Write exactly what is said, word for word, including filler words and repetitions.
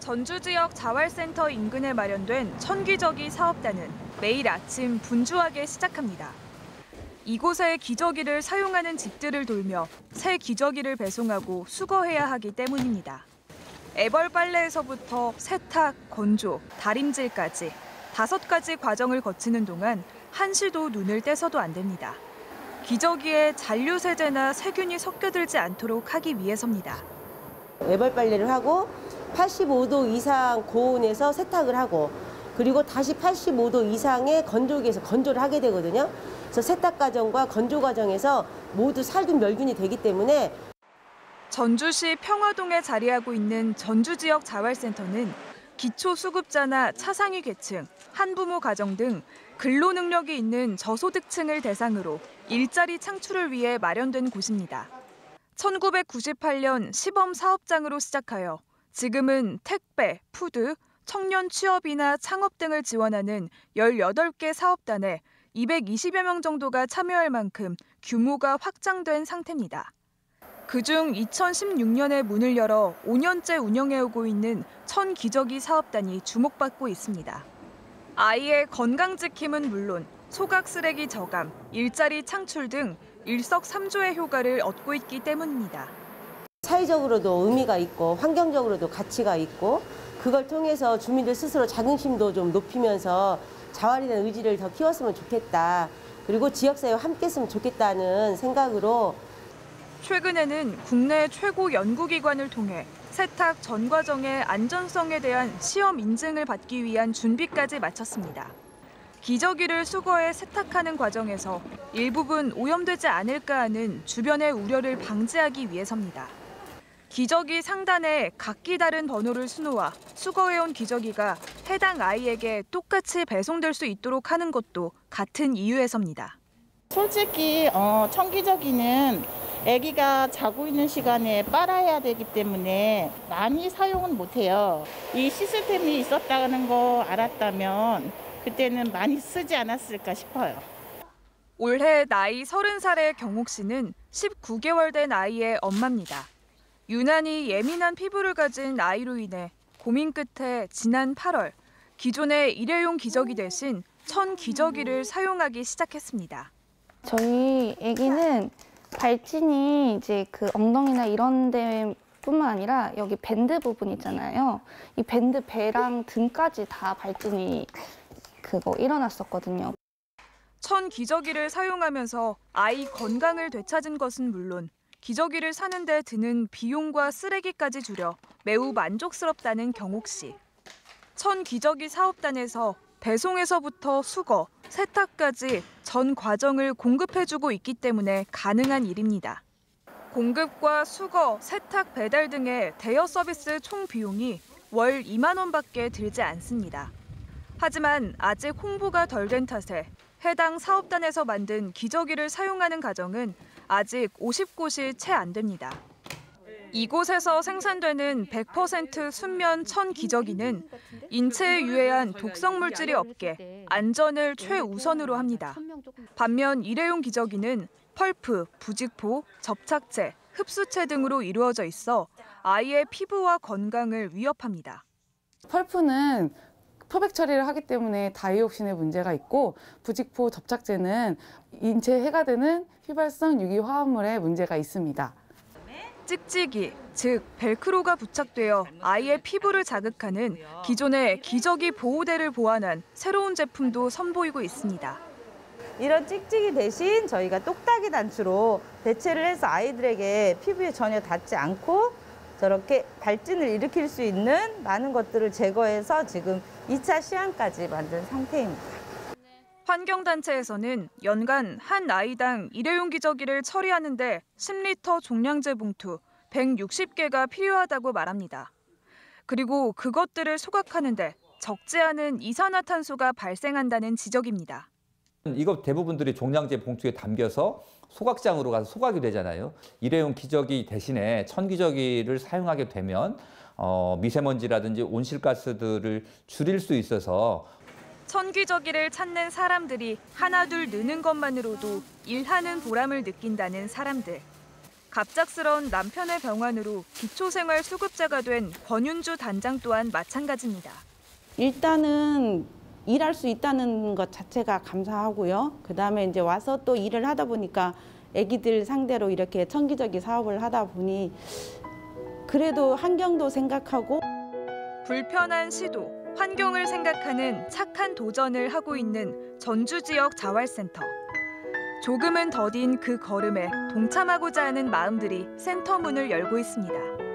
전주 지역 자활센터 인근에 마련된 천기저귀 사업단은 매일 아침 분주하게 시작합니다. 이곳에 기저귀를 사용하는 집들을 돌며 새 기저귀를 배송하고 수거해야 하기 때문입니다. 애벌 빨래에서부터 세탁, 건조, 다림질까지 다섯 가지 과정을 거치는 동안 한시도 눈을 떼서도 안 됩니다. 기저귀에 잔류세제나 세균이 섞여들지 않도록 하기 위해서입니다. 애벌 빨래를 하고 팔십오 도 이상 고온에서 세탁을 하고 그리고 다시 팔십오 도 이상의 건조기에서 건조를 하게 되거든요. 그래서 세탁 과정과 건조 과정에서 모두 살균 멸균이 되기 때문에 전주시 평화동에 자리하고 있는 전주 지역 자활센터는 기초수급자나 차상위 계층, 한부모 가정 등 근로 능력이 있는 저소득층을 대상으로 일자리 창출을 위해 마련된 곳입니다. 천구백구십팔 년 시범 사업장으로 시작하여 지금은 택배, 푸드, 청년 취업이나 창업 등을 지원하는 열여덟 개 사업단에 이백이십여 명 정도가 참여할 만큼 규모가 확장된 상태입니다. 그중 이천십육 년에 문을 열어 오 년째 운영해오고 있는 천기저귀 사업단이 주목받고 있습니다. 아이의 건강 지킴은 물론 소각 쓰레기 저감, 일자리 창출 등 일석삼조의 효과를 얻고 있기 때문입니다. 사회적으로도 의미가 있고 환경적으로도 가치가 있고 그걸 통해서 주민들 스스로 자긍심도 좀 높이면서 자활에 대한 의지를 더 키웠으면 좋겠다. 그리고 지역사회와 함께 했으면 좋겠다는 생각으로 최근에는 국내 최고 연구기관을 통해 세탁 전 과정의 안전성에 대한 시험 인증을 받기 위한 준비까지 마쳤습니다. 기저귀를 수거해 세탁하는 과정에서 일부분 오염되지 않을까 하는 주변의 우려를 방지하기 위해서입니다. 기저귀 상단에 각기 다른 번호를 수놓아 수거해온 기저귀가 해당 아이에게 똑같이 배송될 수 있도록 하는 것도 같은 이유에서입니다. 솔직히 어, 천기저귀는 아기가 자고 있는 시간에 빨아야 되기 때문에 많이 사용은 못해요. 이 시스템이 있었다는 거 알았다면 그때는 많이 쓰지 않았을까 싶어요. 올해 나이 서른 살의 경옥 씨는 십구 개월 된 아이의 엄마입니다. 유난히 예민한 피부를 가진 아이로 인해 고민 끝에 지난 팔월 기존의 일회용 기저귀 대신 천 기저귀를 사용하기 시작했습니다. 저희 아기는 발진이 이제 그 엉덩이나 이런 데뿐만 아니라 여기 밴드 부분 있잖아요. 이 밴드 배랑 등까지 다 발진이 그거 일어났었거든요. 천 기저귀를 사용하면서 아이 건강을 되찾은 것은 물론 기저귀를 사는 데 드는 비용과 쓰레기까지 줄여 매우 만족스럽다는 경옥 씨. 천 기저귀 사업단에서 배송에서부터 수거, 세탁까지 전 과정을 공급해주고 있기 때문에 가능한 일입니다. 공급과 수거, 세탁, 배달 등의 대여 서비스 총 비용이 월 이만 원밖에 들지 않습니다. 하지만 아직 홍보가 덜 된 탓에 해당 사업단에서 만든 기저귀를 사용하는 가정은 아직 오십 곳이 채 안 됩니다. 이곳에서 생산되는 백 퍼센트 순면 천 기저귀는 인체에 유해한 독성 물질이 없게 안전을 최우선으로 합니다. 반면 일회용 기저귀는 펄프, 부직포, 접착제, 흡수체 등으로 이루어져 있어 아이의 피부와 건강을 위협합니다. 펄프는 표백 처리를 하기 때문에 다이옥신의 문제가 있고 부직포, 접착제는 인체에 해가 되는 휘발성 유기화합물의 문제가 있습니다. 찍찍이, 즉 벨크로가 부착되어 아이의 피부를 자극하는 기존의 기저귀 보호대를 보완한 새로운 제품도 선보이고 있습니다. 이런 찍찍이 대신 저희가 똑딱이 단추로 대체를 해서 아이들에게 피부에 전혀 닿지 않고 저렇게 발진을 일으킬 수 있는 많은 것들을 제거해서 지금 이 차 시안까지 만든 상태입니다. 환경단체에서는 연간 한 아이당 일회용 기저귀를 처리하는 데 십 리터 종량제 봉투 백육십 개가 필요하다고 말합니다. 그리고 그것들을 소각하는 데 적지 않은 이산화탄소가 발생한다는 지적입니다. 이거 대부분들이 종량제 봉투에 담겨서 소각장으로 가서 소각이 되잖아요. 일회용 기저귀 대신에 천기저귀를 사용하게 되면 어, 미세먼지라든지 온실가스들을 줄일 수 있어서 천기저귀를 찾는 사람들이 하나둘 느는 것만으로도 일하는 보람을 느낀다는 사람들. 갑작스러운 남편의 병환으로 기초생활수급자가 된 권윤주 단장 또한 마찬가지입니다. 일단은 일할 수 있다는 것 자체가 감사하고요. 그다음에 이제 와서 또 일을 하다 보니까 아기들 상대로 이렇게 청기저기 사업을 하다 보니 그래도 환경도 생각하고 불편한 시도, 환경을 생각하는 착한 도전을 하고 있는 전주 지역 자활센터. 조금은 더딘 그 걸음에 동참하고자 하는 마음들이 센터 문을 열고 있습니다.